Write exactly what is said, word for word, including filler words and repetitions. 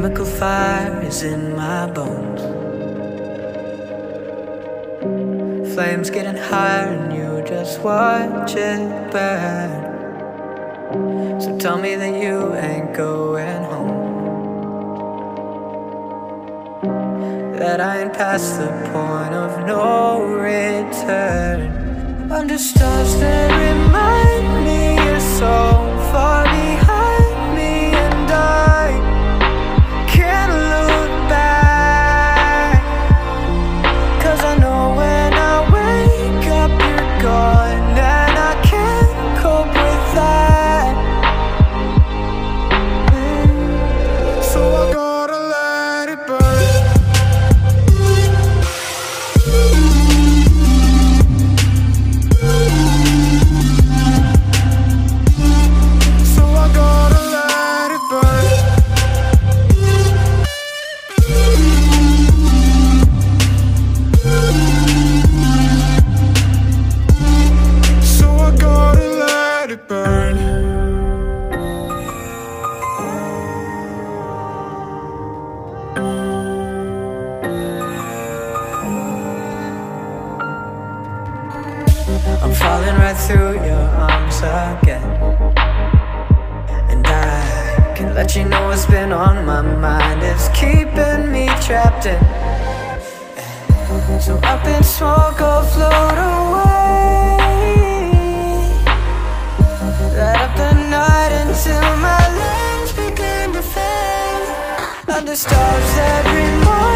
chemical fire is in my bones. Flames getting higher and you just watch it burn. So tell me that you ain't going home, that I ain't past the point of no return. Under stars that remind me you're so far behind me, and I can't look back, 'cause I know when I wake up you're gone, and I can't cope with that. mm. So I gotta let it burn. I'm falling right through your arms again, and I can let you know what's been on my mind. It's keeping me trapped in. So up in smoke, I'll float away, light up the night until my legs begin to fade. Under stars that remind